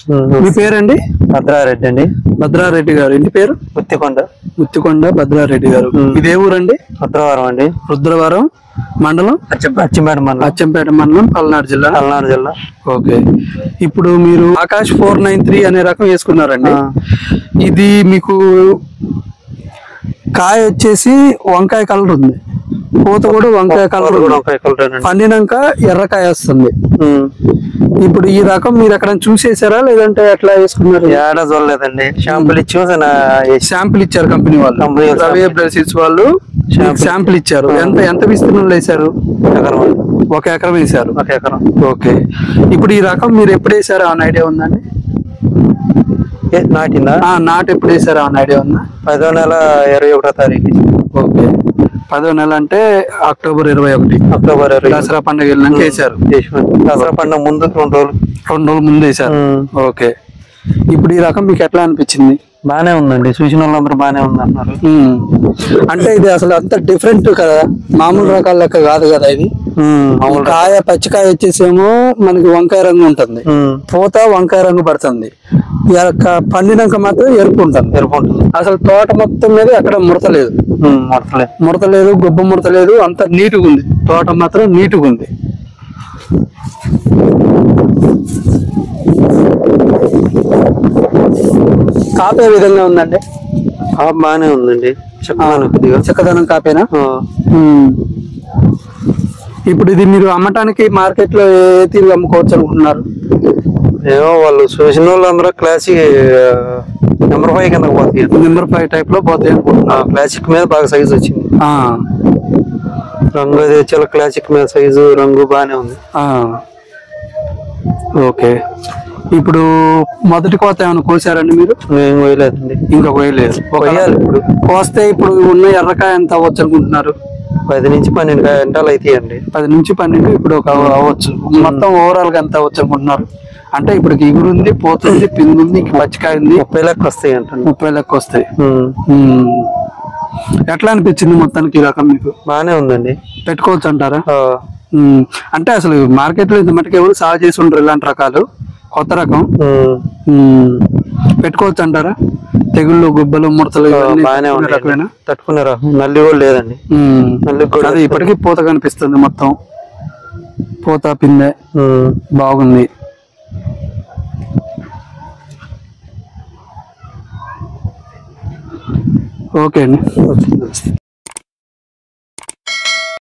మీ పేరండి? భద్రారెడ్డి అండి. భద్రారెడ్డి గారు. ఇంటి పేరు? ముత్తికొండ భద్రారెడ్డి గారు. ఇదే ఊరండి? రుద్రవరం అండి. రుద్రవరం మండలం అచ్చంపేట మండలం పల్నాడు జిల్లా. ఓకే. ఇప్పుడు మీరు ఆకాష్ 493 అనే రకం వేసుకున్నారండి. ఇది మీకు కాయ వచ్చేసి వంకాయ కలర్ ఉంది, పూత కూడా వంకాయ కలర్, పండినాక ఎర్రకాయ వస్తుంది. ఇప్పుడు ఈ రకం మీరు ఎక్కడ చూసేసారా లేదంటే ఎట్లా వేసుకున్నారు? ఏడా చూడలేదండి. శాంపిల్ ఇచ్చారు కంపెనీ వాళ్ళు, రవి బ్రెసిడ్స్ వాళ్ళు శాంపిల్ ఇచ్చారు. ఎంత విస్తీర్ణంలో వేసారు? ఒక ఎకరం వేసారు. ఓకే. ఇప్పుడు ఈ రకం మీరు ఎప్పుడు వేసారు అని ఐడియా ఉందండి? నాటు ఎప్పుడు వేసారు అని ఐడియా ఉందా? 10వ నెల 21వ తారీఖు. ఓకే. 10వ నెల అంటే అక్టోబర్ 21. దసరా పండుగ వెళ్ళినాక వేసారు. దసరా పండుగ ముందు 2 రోజులు ముందు వేసారు. ఓకే. ఇప్పుడు ఈ రకం మీకు ఎట్లా అనిపించింది? బానే ఉందండి. చూసిన వాళ్ళందరూ బానే ఉంది అన్నారు. అంటే ఇది అసలు అంత డిఫరెంట్ కదా, మామూలు రకాల లెక్క కాదు కదా ఇది. కాయ పచ్చికాయ వచ్చేసేమో మనకి వంకాయ రంగు ఉంటుంది, పూత వంకాయ రంగు పడుతుంది, పండినాక మాత్రం ఎరుపు ఉంటుంది. అసలు తోట మొత్తం మీద అక్కడ ముడత లేదు, గుబ్బ ముడత లేదు, అంత నీటుగా ఉంది. తోట మాత్రం నీటుగా ఉంది. కాపే విధంగా ఉందండి? బాగానే ఉందండి. చక్కదనం కాపేనా? ఇప్పుడు ఇది మీరు అమ్మటానికి మార్కెట్ లో ఏ తీరు అమ్ముకోవచ్చు అనుకుంటున్నారు? ఏమో వాళ్ళు చూసిన వాళ్ళందరూ క్లాసిక్ నెంబర్ 5 కింద పోతాయి. నెంబర్ 5 టైప్ లో పోతాయి అనుకుంటున్నారు. క్లాసిక్ మీద బాగా సైజు వచ్చింది. రంగు అది చాలా క్లాసిక్ మీద సైజు రంగు బాగానే ఉంది. ఓకే. ఇప్పుడు మొదటి కోత ఏమైనా కోసారండి మీరు? ఏం కోయలేదండి. ఇంకా కోయలేదు. ఇప్పుడు కోస్తే ఇప్పుడు ఉన్న ఎర్రకాయ ఎంత అవ్వచ్చు అనుకుంటున్నారు? 10 నుంచి 12 గంటలు అవుతాయండి. 10 నుంచి 12 ఇప్పుడు అవ్వచ్చు. మొత్తం ఓవరాల్ గా ఎంత అవ్వచ్చు అనుకుంటున్నారు? అంటే ఇప్పుడు ఇగురు ఉంది, పోతుంది, పిండి ఉంది, పచ్చికాయ ఉంది. 30 లెక్క వస్తాయి అంట. 30 లెక్క వస్తాయి. ఎట్లా అనిపించింది మొత్తానికి ఈ రకం మీకు? బానే ఉందండి. పెట్టుకోవచ్చు అంటారా? అంటే అసలు మార్కెట్ లో ఇంత మటుకు ఎవరు సాగు చేసి ఉండరు ఇలాంటి రకాలు. కొత్త రకం పెట్టుకోవచ్చు అంటారా? తెగుళ్ళు, గుబ్బలు, ముడతలు రకమైన తట్టుకునే రకం. నల్లి కూడా లేదండి. నల్లి కూడా ఇప్పటికీ పూత కనిపిస్తుంది. మొత్తం పూత పిందె బాగుంది. ఓకే అండి.